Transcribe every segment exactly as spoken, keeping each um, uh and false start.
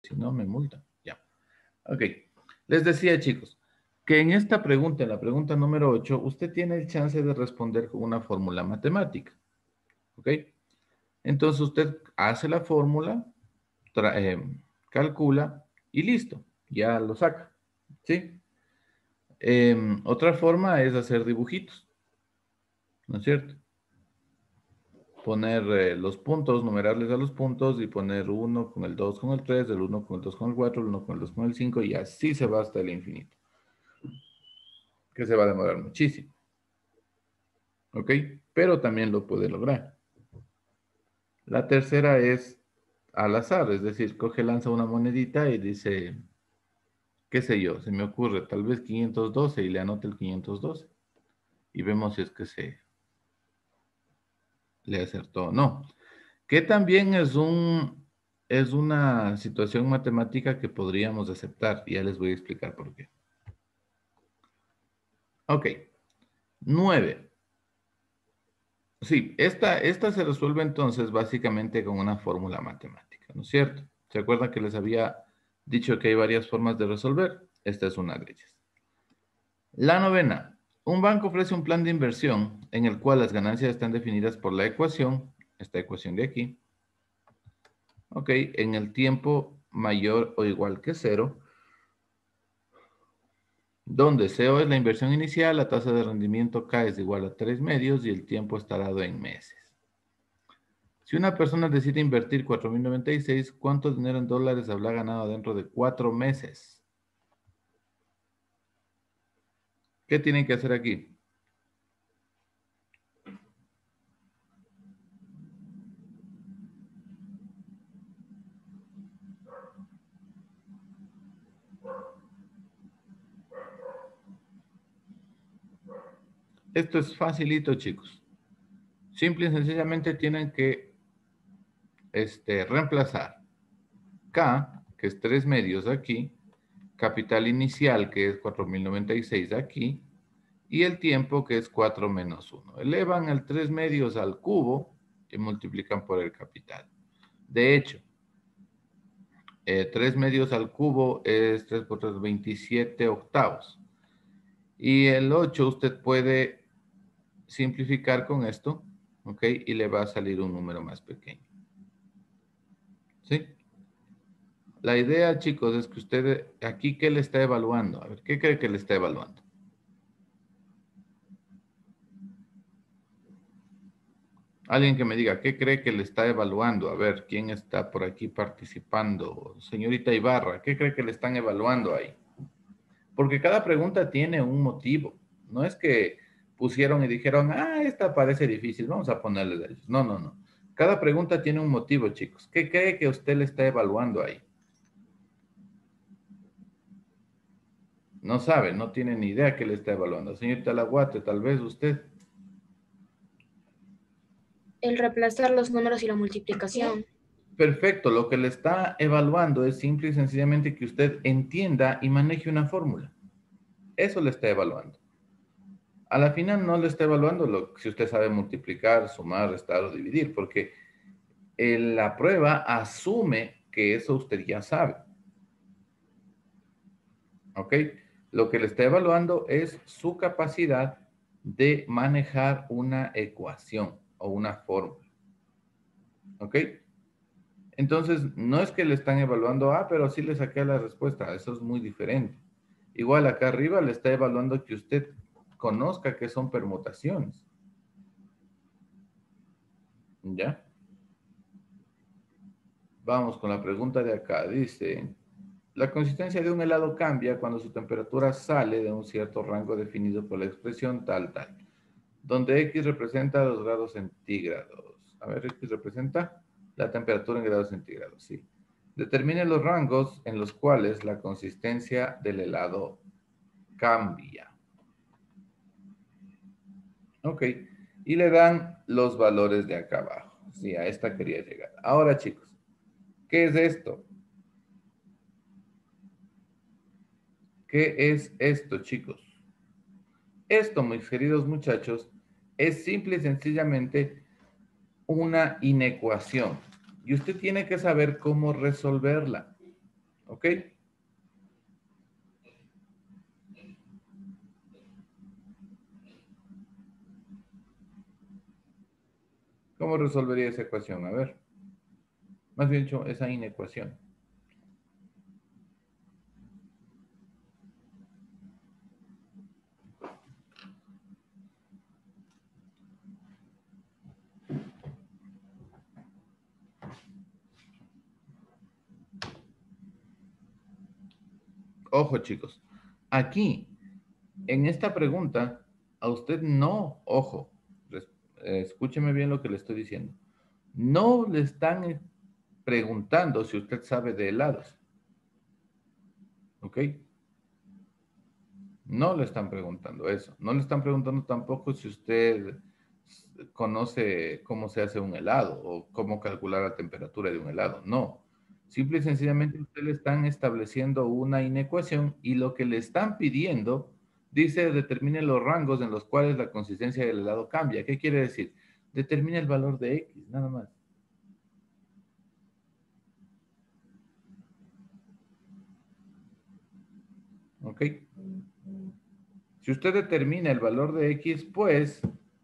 Si no, me multan. Ya. Ok. Les decía, chicos, que en esta pregunta, en la pregunta número ocho, usted tiene el chance de responder con una fórmula matemática. ¿Ok? Entonces usted hace la fórmula, eh, calcula y listo. Ya lo saca. ¿Sí? Eh, otra forma es hacer dibujitos. ¿No es cierto? Poner eh, los puntos, numerarles a los puntos y poner uno con el dos con el tres, el uno con el dos con el cuatro, el uno con el dos con el cinco y así se va hasta el infinito. Que se va a demorar muchísimo. ¿Ok? Pero también lo puede lograr. La tercera es al azar, es decir, coge, lanza una monedita y dice, qué sé yo, se me ocurre, tal vez quinientos doce y le anota el quinientos doce. Y vemos si es que se le acertó o no. Que también es un, es una situación matemática que podríamos aceptar. Y ya les voy a explicar por qué. Ok. Nueve. Sí, esta, esta se resuelve entonces básicamente con una fórmula matemática, ¿no es cierto? ¿Se acuerdan que les había dicho que hay varias formas de resolver? Esta es una de ellas. La novena. Un banco ofrece un plan de inversión en el cual las ganancias están definidas por la ecuación, esta ecuación de aquí, ok, en el tiempo mayor o igual que cero, donde C O es la inversión inicial, la tasa de rendimiento K es igual a tres medios y el tiempo está dado en meses. Si una persona decide invertir cuatro mil noventa y seis, ¿cuánto dinero en dólares habrá ganado dentro de cuatro meses? ¿Qué tienen que hacer aquí? Esto es facilito, chicos. Simple y sencillamente tienen que este, reemplazar K, que es tres medios aquí, capital inicial, que es cuatro mil noventa y seis aquí, y el tiempo, que es cuatro menos uno. Elevan el tres medios al cubo y multiplican por el capital. De hecho, eh, tres medios al cubo es tres por tres, veintisiete octavos. Y el ocho usted puede simplificar con esto, ¿ok? Y le va a salir un número más pequeño. ¿Sí? La idea, chicos, es que usted aquí, ¿qué le está evaluando? A ver, ¿qué cree que le está evaluando? Alguien que me diga, ¿qué cree que le está evaluando? A ver, ¿quién está por aquí participando? Señorita Ibarra, ¿qué cree que le están evaluando ahí? Porque cada pregunta tiene un motivo. No es que pusieron y dijeron, ah, esta parece difícil, vamos a ponerle de ellos. No, no, no. Cada pregunta tiene un motivo, chicos. ¿Qué cree que usted le está evaluando ahí? No sabe, no tiene ni idea qué le está evaluando. Señorita Laguate, tal vez usted. El reemplazar los números y la multiplicación. Perfecto, lo que le está evaluando es simple y sencillamente que usted entienda y maneje una fórmula. Eso le está evaluando. A la final no le está evaluando lo, si usted sabe multiplicar, sumar, restar o dividir, porque eh, la prueba asume que eso usted ya sabe. ¿Ok? Lo que le está evaluando es su capacidad de manejar una ecuación o una fórmula. ¿Ok? Entonces, no es que le están evaluando, ah, pero sí le saqué la respuesta. Eso es muy diferente. Igual acá arriba le está evaluando que usted conozca qué son permutaciones. ¿Ya? Vamos con la pregunta de acá. Dice, la consistencia de un helado cambia cuando su temperatura sale de un cierto rango definido por la expresión tal, tal, donde X representa los grados centígrados. A ver, X representa la temperatura en grados centígrados, sí. Determine los rangos en los cuales la consistencia del helado cambia. Ok, y le dan los valores de acá abajo. Sí, a esta quería llegar. Ahora, chicos, ¿qué es esto? ¿Qué es esto, chicos? Esto, mis queridos muchachos, es simple y sencillamente una inecuación. Y usted tiene que saber cómo resolverla. ¿Ok? ¿Cómo resolvería esa ecuación? A ver. Más bien dicho, esa inecuación. Ojo, chicos. Aquí, en esta pregunta, a usted no, ojo, res- eh, escúcheme bien lo que le estoy diciendo. No le están eh, preguntando si usted sabe de helados. ¿Ok? No le están preguntando eso. No le están preguntando tampoco si usted conoce cómo se hace un helado o cómo calcular la temperatura de un helado. No. Simple y sencillamente usted le están estableciendo una inecuación y lo que le están pidiendo dice determine los rangos en los cuales la consistencia del helado cambia. ¿Qué quiere decir? Determina el valor de X, nada más. ¿Ok? Si usted determina el valor de X, pues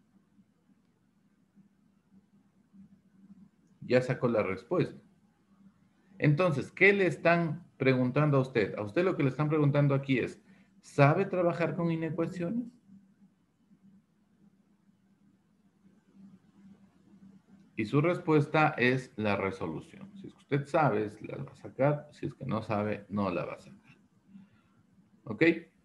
ya sacó la respuesta. Entonces, ¿qué le están preguntando a usted? A usted lo que le están preguntando aquí es, ¿sabe trabajar con inecuaciones? Y su respuesta es la resolución. Si es que usted sabe, la va a sacar. Si es que no sabe, no la va a sacar. ¿Ok?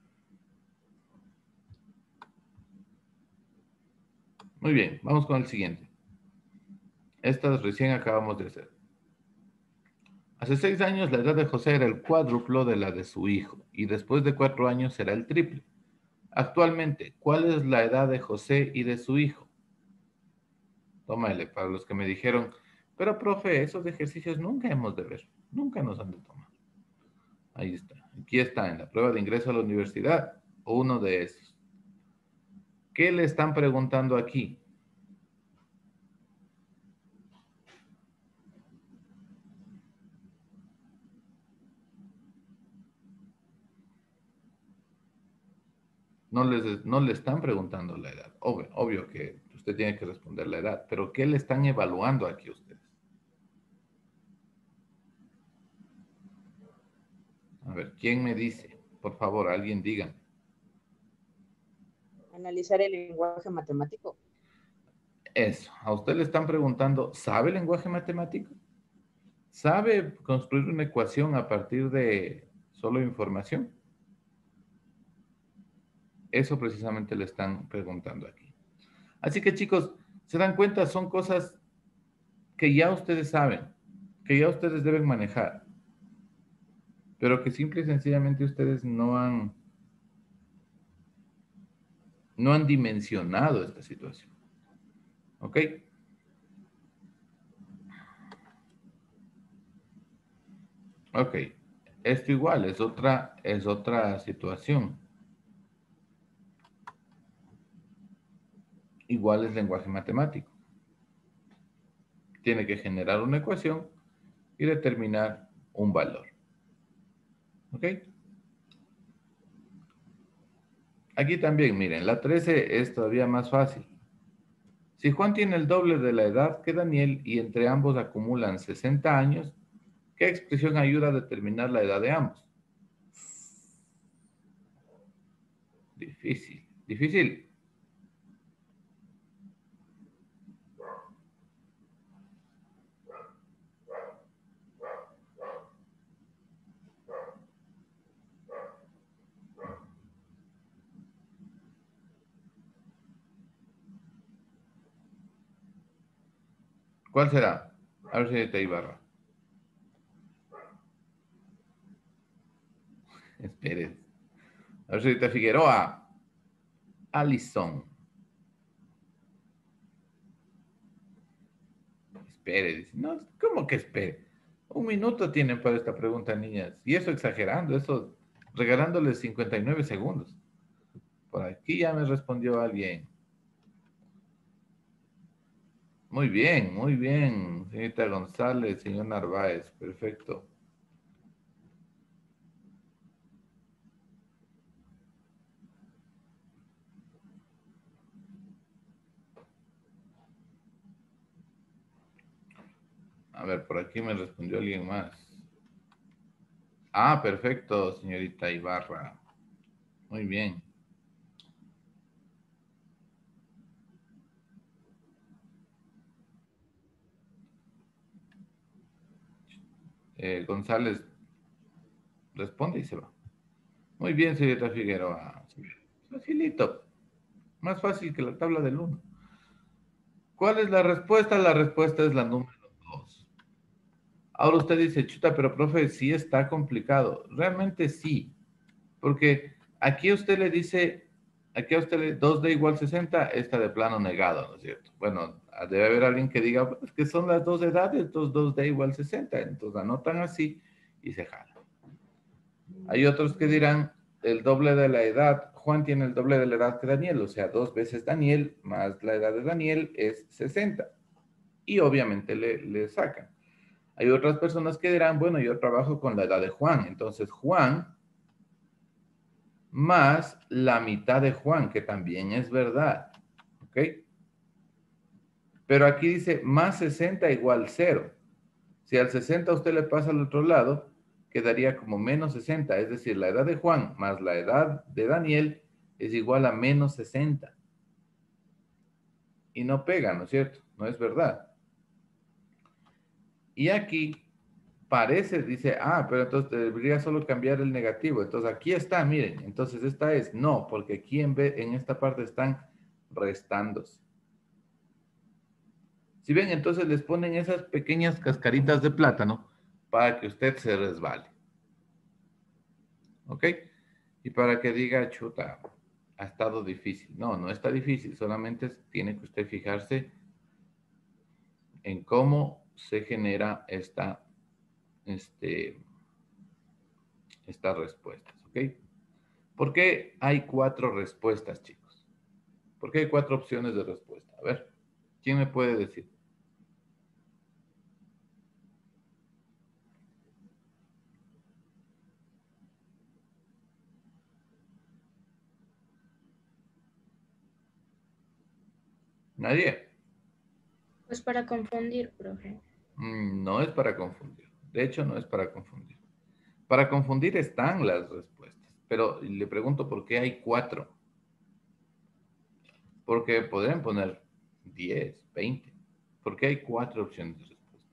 Muy bien, vamos con el siguiente. Estas recién acabamos de hacer. Hace seis años la edad de José era el cuádruplo de la de su hijo y después de cuatro años será el triple. Actualmente, ¿cuál es la edad de José y de su hijo? Tómale, para los que me dijeron, pero profe, esos ejercicios nunca hemos de ver, nunca nos han de tomar. Ahí está, aquí está, en la prueba de ingreso a la universidad, uno de esos. ¿Qué le están preguntando aquí? No les, no le están preguntando la edad. Obvio, obvio que usted tiene que responder la edad, pero ¿qué le están evaluando aquí ustedes? A ver, ¿quién me dice? Por favor, alguien dígame. Analizar el lenguaje matemático. Eso, a usted le están preguntando, ¿sabe lenguaje matemático? ¿Sabe construir una ecuación a partir de solo información? Eso precisamente le están preguntando aquí. Así que chicos, se dan cuenta, son cosas que ya ustedes saben, que ya ustedes deben manejar, pero que simple y sencillamente ustedes no han, no han dimensionado esta situación. ¿Ok? Ok. Esto igual es otra, es otra situación. Igual es lenguaje matemático. Tiene que generar una ecuación y determinar un valor. ¿Ok? Aquí también, miren, la trece es todavía más fácil. Si Juan tiene el doble de la edad que Daniel y entre ambos acumulan sesenta años, ¿qué expresión ayuda a determinar la edad de ambos? Difícil, difícil. ¿Cuál será? A ver, señorita Ibarra. Espere. A ver, señorita Figueroa. Alison. Espere, dice. No, ¿cómo que espere? Un minuto tienen para esta pregunta, niñas. Y eso exagerando, eso regalándoles cincuenta y nueve segundos. Por aquí ya me respondió alguien. Muy bien, muy bien, señorita González, señor Narváez, perfecto. ver, por aquí me respondió alguien más. Ah, perfecto, señorita Ibarra. Muy bien. Eh, González responde y se va. Muy bien, señorita Figueroa. Facilito. Más fácil que la tabla del uno. ¿Cuál es la respuesta? La respuesta es la número dos. Ahora usted dice, chuta, pero profe, sí está complicado. Realmente sí, porque aquí usted le dice, aquí a usted le dos d igual sesenta, está de plano negado, ¿no es cierto? Bueno, debe haber alguien que diga, "Pues, es que son las dos edades, entonces dos d igual sesenta, entonces anotan así y se jala. Hay otros que dirán, el doble de la edad, Juan tiene el doble de la edad que Daniel, o sea, dos veces Daniel más la edad de Daniel es sesenta. Y obviamente le, le sacan. Hay otras personas que dirán, bueno, yo trabajo con la edad de Juan, entonces Juan más la mitad de Juan, que también es verdad, ¿ok? Pero aquí dice más sesenta igual cero. Si al sesenta usted le pasa al otro lado, quedaría como menos sesenta, es decir, la edad de Juan más la edad de Daniel es igual a menos sesenta. Y no pega, ¿no es cierto? No es verdad. Y aquí parece, dice, ah, pero entonces debería solo cambiar el negativo. Entonces aquí está, miren, entonces esta es, no, porque aquí en, vez, en esta parte están restándose. Si ven, entonces les ponen esas pequeñas cascaritas de plátano para que usted se resbale. ¿Ok? Y para que diga, chuta, ha estado difícil. No, no está difícil, solamente tiene que usted fijarse en cómo se genera esta, este, estas respuestas. ¿Ok? ¿Por qué hay cuatro respuestas, chicos? ¿Por qué hay cuatro opciones de respuesta? A ver, ¿quién me puede decir? ¿Nadie? Pues para confundir, profe. Mm, No es para confundir. De hecho, no es para confundir. Para confundir están las respuestas. Pero le pregunto por qué hay cuatro. Porque podrían poner diez, veinte. ¿Por qué hay cuatro opciones de respuesta?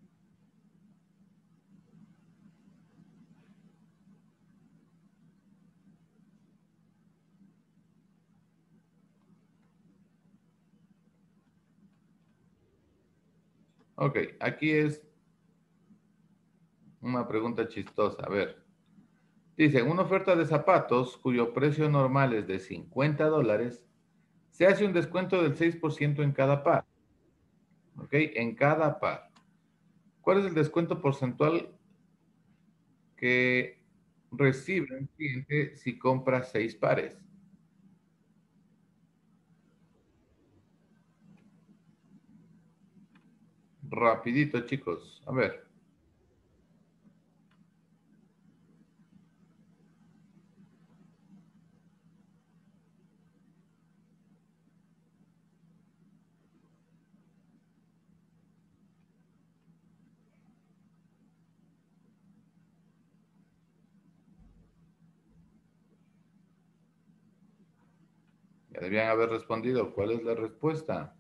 Ok, aquí es una pregunta chistosa. A ver, dice, una oferta de zapatos cuyo precio normal es de cincuenta dólares, se hace un descuento del seis por ciento en cada par. ¿Ok? En cada par. ¿Cuál es el descuento porcentual que recibe un cliente si compra seis pares? Rapidito, chicos. A ver. Ya debían haber respondido. ¿Cuál es la respuesta?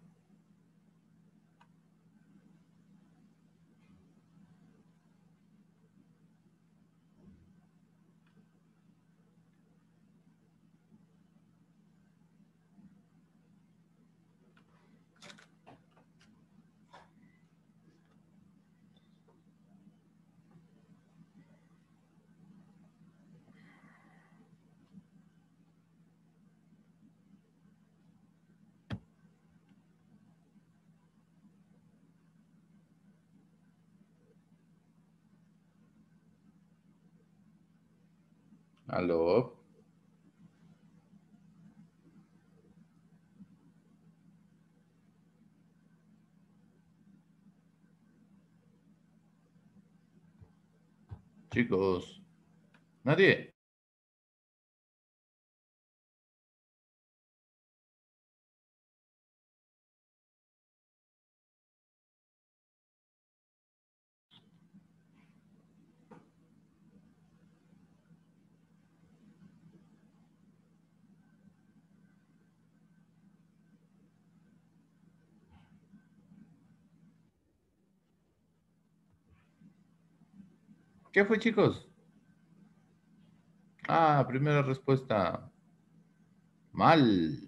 ¿Aló? Chicos. ¿Nadie? ¿Qué fue, chicos? Ah, primera respuesta. Mal.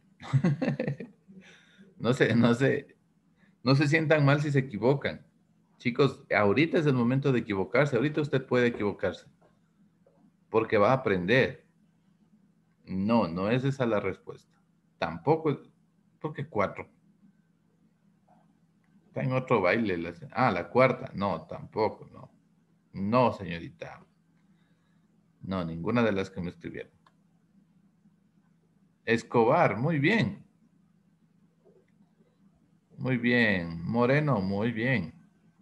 No sé, no sé. No se sientan mal si se equivocan. Chicos, ahorita es el momento de equivocarse. Ahorita usted puede equivocarse. Porque va a aprender. No, no es esa la respuesta. Tampoco es... ¿Por qué cuatro? Está en otro baile. la se- Ah, la cuarta. No, tampoco, no. No, señorita. No, ninguna de las que me escribieron. Escobar, muy bien. Muy bien. Moreno, muy bien.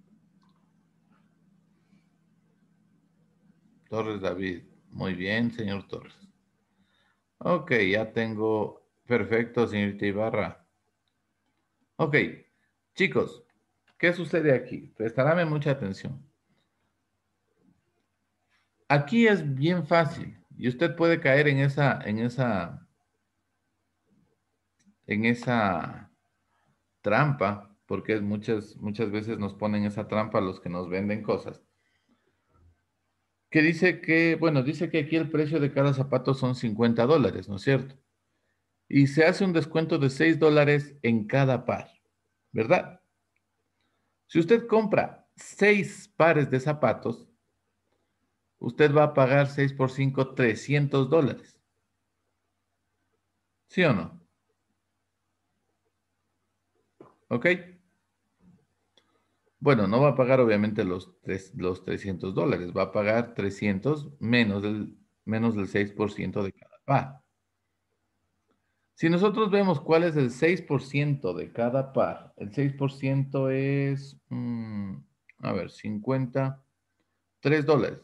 Torres David, muy bien, señor Torres. Ok, ya tengo. Perfecto, señorita Ibarra. Ok, chicos, ¿qué sucede aquí? Prestarme mucha atención. Aquí es bien fácil y usted puede caer en esa, en esa, en esa trampa, porque muchas, muchas veces nos ponen esa trampa los que nos venden cosas. Que dice que, bueno, dice que aquí el precio de cada zapato son cincuenta dólares, ¿no es cierto? Y se hace un descuento de seis dólares en cada par, ¿verdad? Si usted compra seis pares de zapatos, usted va a pagar seis por cinco, trescientos dólares. ¿Sí o no? ¿Ok? Bueno, no va a pagar obviamente los, tres- los trescientos dólares, va a pagar trescientos menos del, menos del seis por ciento de cada par. Si nosotros vemos cuál es el seis por ciento de cada par, el seis por ciento es, mm, a ver, cincuenta, tres dólares.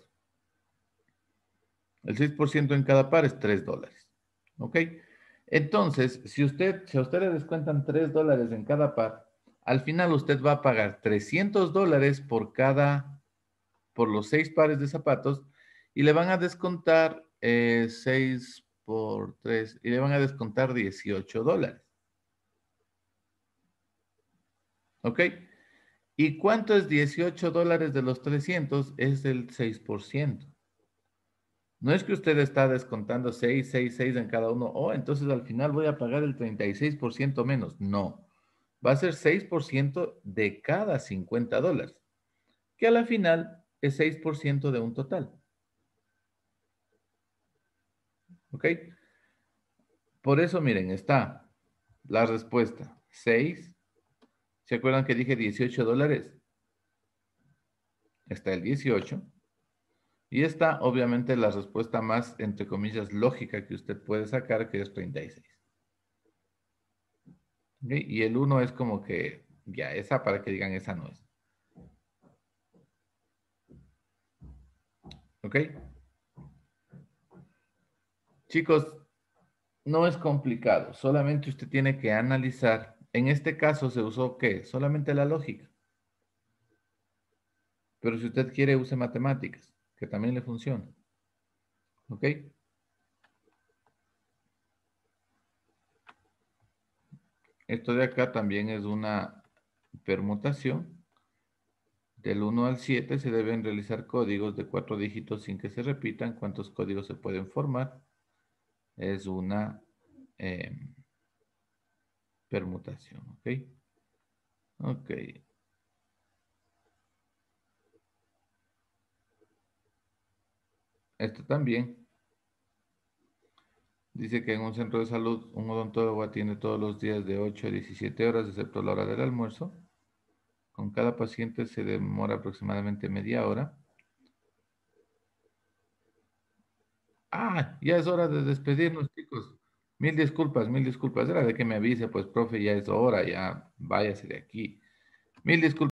El seis por ciento en cada par es tres dólares. ¿Ok? Entonces, si usted, si a usted le descuentan tres dólares en cada par, al final usted va a pagar trescientos dólares por cada, por los seis pares de zapatos y le van a descontar eh, seis por tres y le van a descontar dieciocho dólares. ¿Ok? ¿Y cuánto es dieciocho dólares de los trescientos? Es el seis por ciento. No es que usted está descontando seis, seis, seis en cada uno. Oh, entonces al final voy a pagar el treinta y seis por ciento menos. No. Va a ser seis por ciento de cada cincuenta dólares, que a la final es seis por ciento de un total. ¿Ok? Por eso, miren, está la respuesta. seis. ¿Se acuerdan que dije dieciocho dólares? Está el dieciocho. Y está, obviamente, la respuesta más, entre comillas, lógica que usted puede sacar, que es treinta y seis. ¿Ok? Y el uno es como que, ya, esa para que digan, esa no es. ¿Ok? Chicos, no es complicado, solamente usted tiene que analizar. En este caso se usó, ¿qué? Solamente la lógica. Pero si usted quiere, use matemáticas, que también le funciona. ¿Ok? Esto de acá también es una permutación. Del uno al siete se deben realizar códigos de cuatro dígitos sin que se repitan. ¿Cuántos códigos se pueden formar? Es una eh, permutación. ¿Ok? Ok. Esto también. Dice que en un centro de salud un odontólogo atiende todos los días de ocho a diecisiete horas, excepto la hora del almuerzo. Con cada paciente se demora aproximadamente media hora. Ah, ya es hora de despedirnos, chicos. Mil disculpas, mil disculpas. Era de que me avise, pues, profe, ya es hora, ya váyase de aquí. Mil disculpas.